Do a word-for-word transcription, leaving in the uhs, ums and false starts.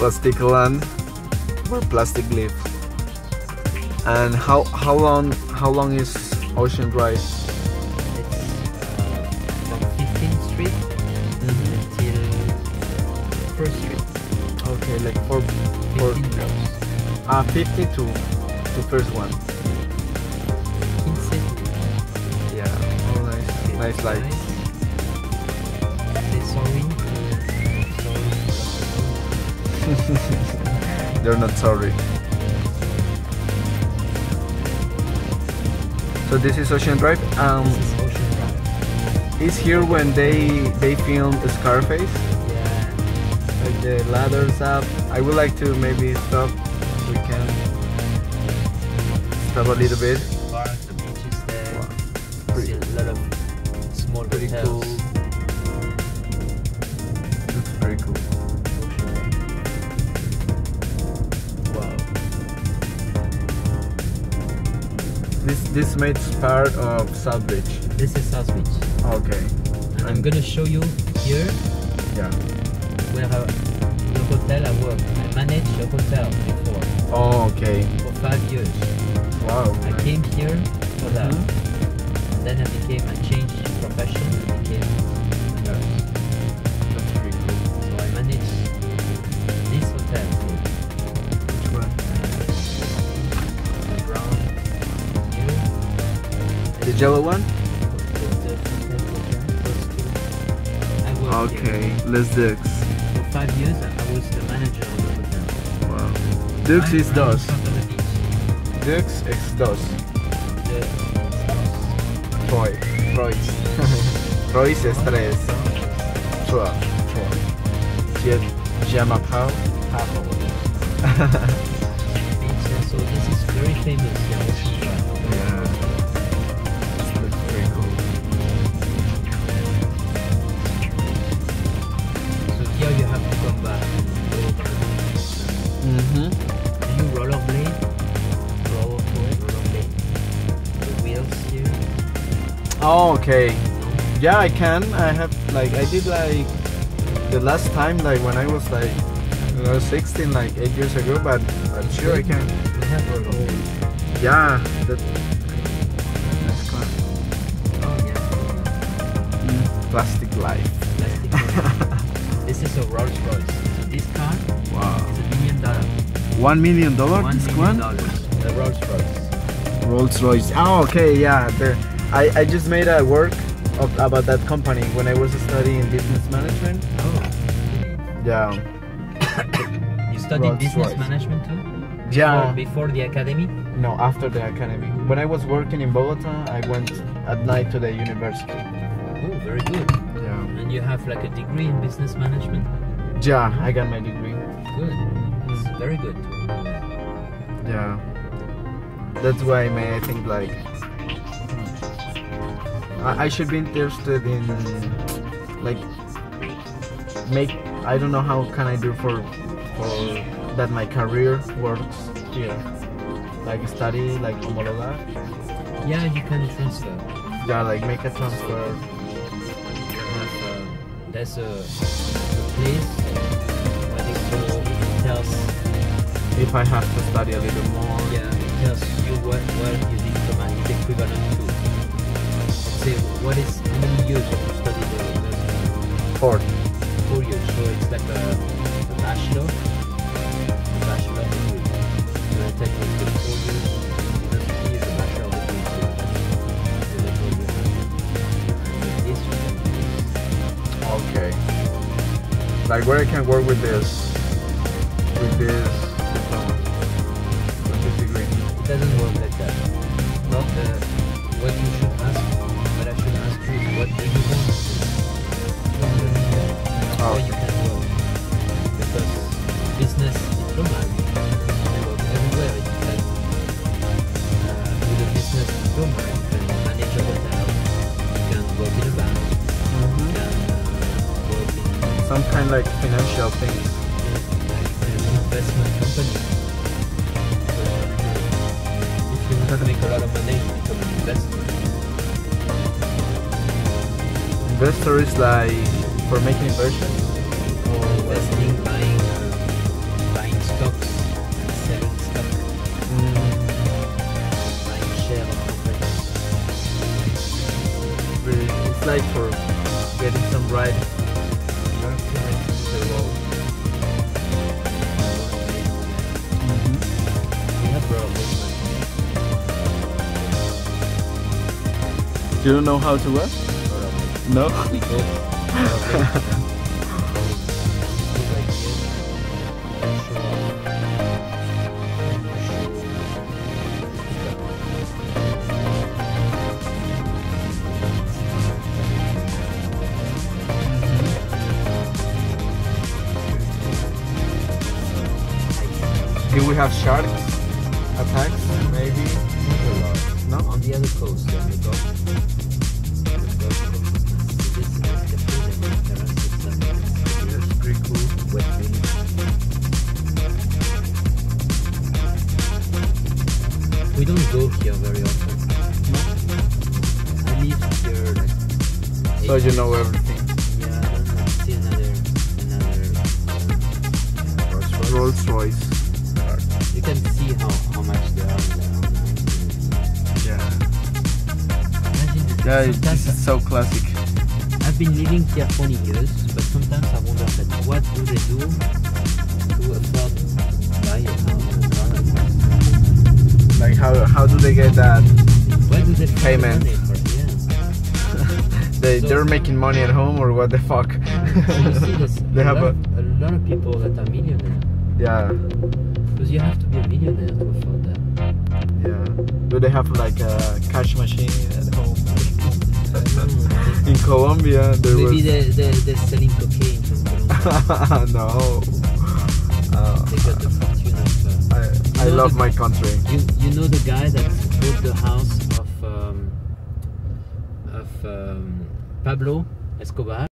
plastic land where plastic live. And how how long how long is Ocean Drive? It's uh, from fifteenth Street Mm-hmm. until first Street. Okay, like for for fifteen blocks. uh fifty to to first one. Inside. Yeah. Oh, nice, nice light. Say sorry. Sorry. They're not sorry. So this is Ocean Drive. Um, This is Ocean Drive. is here when they they filmed Scarface, Yeah. like the ladders up. I would like to maybe stop. We can stop a little bit. Park, the beach is there. Wow. See a lot of small Pretty hotels. cool. Looks very cool. Wow. This this makes part of South Beach. This is South Beach. Okay. And I'm gonna show you here Yeah. where uh, the hotel I work. I managed a hotel before Oh, okay. for five years. Wow. I came here for that. Mhm. And then I became, I changed profession and became a nurse. That's pretty cool. So I managed this hotel. Which one? The brown here. The yellow one? The, the hotel program, those two. I worked Okay. here. Les Dux. For five years I I was the manager of the hotel. Wow. Dux I'm is right in dos. front of the beach. Dux is dos. The, Troy. Royce. Royce es tres. Chua. Chua. Jet. Jamapao. Pao. beach. And so this is very famous here, Ocean Drive. Yeah. That's pretty cool. So here you have to come back and go over the beach. Mm-hmm. Do you rollerblade? Rollerblade? Rollerblade? The wheels here? Oh, okay. No? Yeah, I can. I have like I did like the last time like when I was like you know, sixteen, like eight years ago. But I'm sure I can. We have rollerblade. Yeah. That. That's cool. Oh yeah. Plastic life. Plastic bag. This is a Rolls Royce. So this car Wow. is a million dollar. One million dollar. One This million one. dollars. The Rolls Royce. Rolls Royce. Oh, okay. Yeah. The, I I just made a work of, about that company when I was studying business management. Oh. Yeah. You studied Rolls business Royce. management too? Yeah. Before, before the academy? No, after the academy. When I was working in Bogota, I went at night to the university. Oh, very good. Yeah. And you have like a degree in business management? Yeah, I got my degree. Good. It's very good. Yeah. That's why, man, I think like I, I should be interested in like make I don't know how can I do for for that my career works here. Like study like homologar. Yeah, you can transfer. Yeah, like make a transfer. You have, uh, there's a, a place where they show, it tells, If I have to study a little more. yeah, it tells you what, what your diploma is equivalent to. Say, what is, how many years have you studied the university? Four. Four years, so it's like a, a bachelor, a bachelor degree. So I tell you the four years university is a bachelor degree, so that's the level you have. And this you can use. Okay. Like where I can work with this with this diploma. With this degree. It doesn't work like that. No? The, what you should ask, what I should ask you is what do you want to do? Oh. Where you can work. Because business diploma, you can work everywhere. You can, uh, with a business diploma, you can manage a hotel, you can work in a bank, you Mhm. can uh, work in Some kind like financial things. like an investment company. If you want to make a lot of money, you become an investor. Investor is like for making inversions. Investing, buying, uh, outside for getting some ride. There's too many people on the road. We have brought up this You don't know how to what? one. No? We go. Do we have shark attacks? Maybe? No? On the other coast, yeah, the Gulf. The Gulf Coast. This is the freedom of terrace itself. That's pretty cool. Wet village. We don't go here very often. I live here like. So eight you know years. everything. Yeah, I don't know. See another, another. Rolls Royce. You can see how, how much they are in the Yeah. Imagine that Yeah, sometimes this is so classic. I've been living here twenty years, but sometimes I wonder that what do they do to afford to buy a house and car and that? Like how how do they get that? Where do they find the Payment. money for? Yeah. They So- they're making money at home or what the fuck? So you see this, They a, have lot, a a lot of people that are millionaires. yeah Because you have to be a millionaire to afford that. yeah. Do they have like a cash machine at home? Mm. In Colombia there Maybe was they, they, they're selling cocaine from Colombia. no. Uh, They got the fortune of... Uh, I I You know love the- my country. You you know the guy that bought the house of um, of um, Pablo Escobar?